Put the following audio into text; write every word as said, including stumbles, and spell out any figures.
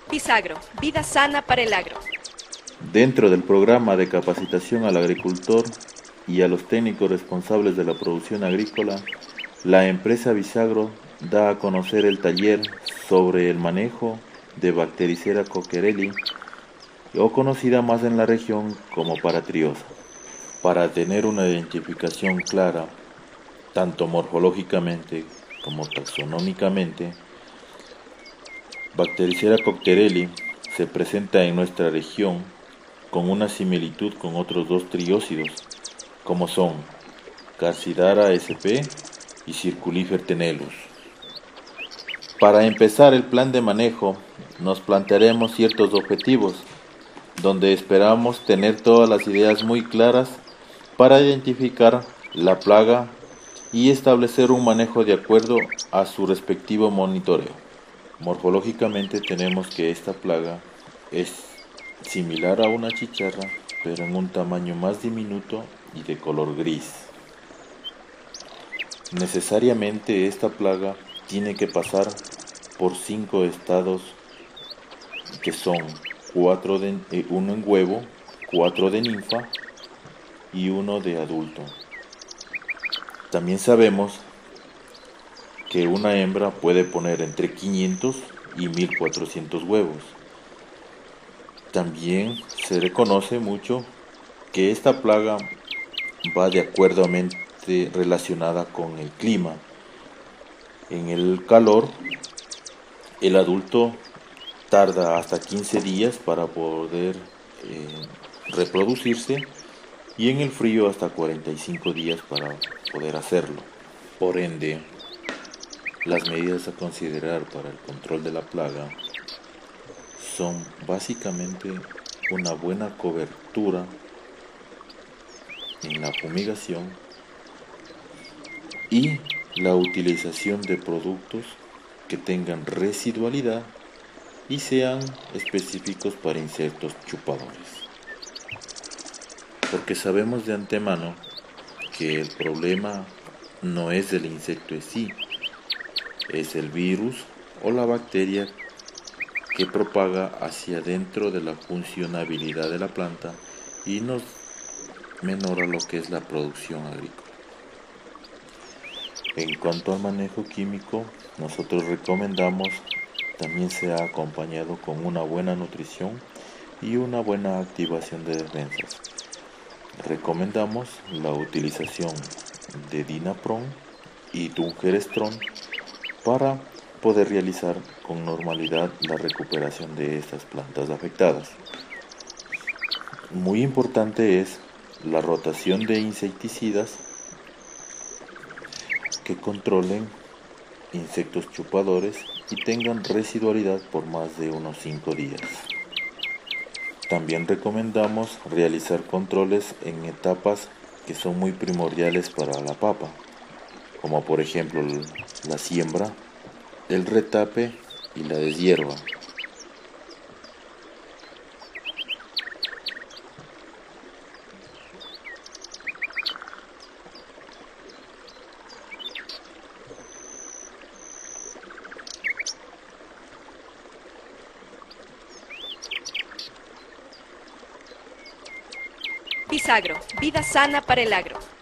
Pisagro, vida sana para el agro. Dentro del programa de capacitación al agricultor y a los técnicos responsables de la producción agrícola, la empresa Bisagro da a conocer el taller sobre el manejo de Bactericera coquerelli, o conocida más en la región como paratriosa. Para tener una identificación clara, tanto morfológicamente como taxonómicamente, Bactericera coquerelli se presenta en nuestra región con una similitud con otros dos triósidos, como son Carcidara sp y Circulifer tenellus. Para empezar el plan de manejo, nos plantearemos ciertos objetivos, donde esperamos tener todas las ideas muy claras para identificar la plaga y establecer un manejo de acuerdo a su respectivo monitoreo. Morfológicamente tenemos que esta plaga es similar a una chicharra, pero en un tamaño más diminuto y de color gris. Necesariamente esta plaga tiene que pasar por cinco estados que son cuatro de, eh, uno en huevo, cuatro de ninfa y uno de adulto. También sabemos que una hembra puede poner entre quinientos y mil cuatrocientos huevos. También se reconoce mucho que esta plaga va de acuerdamente relacionada con el clima. En el calor, el adulto tarda hasta quince días para poder eh, reproducirse y en el frío hasta cuarenta y cinco días para poder hacerlo. Por ende, las medidas a considerar para el control de la plaga son básicamente una buena cobertura en la fumigación y la utilización de productos que tengan residualidad y sean específicos para insectos chupadores. Porque sabemos de antemano que el problema no es el insecto en sí, es el virus o la bacteria que propaga hacia dentro de la funcionabilidad de la planta y nos menora lo que es la producción agrícola. En cuanto al manejo químico, nosotros recomendamos también sea acompañado con una buena nutrición y una buena activación de defensas. Recomendamos la utilización de Dinapron y Dungerestron para poder realizar con normalidad la recuperación de estas plantas afectadas. Muy importante es la rotación de insecticidas que controlen insectos chupadores y tengan residualidad por más de unos cinco días. También recomendamos realizar controles en etapas que son muy primordiales para la papa, como por ejemplo la siembra, el retape y la deshierva. Pisagro, vida sana para el agro.